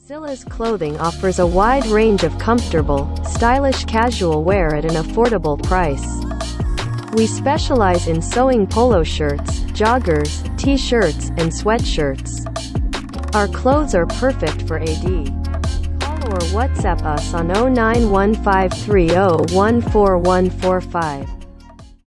ZILAS clothing offers a wide range of comfortable, stylish casual wear at an affordable price. We specialize in sewing polo shirts, joggers, t-shirts, and sweatshirts. Our clothes are perfect for AD. Call or WhatsApp us on 091530141145.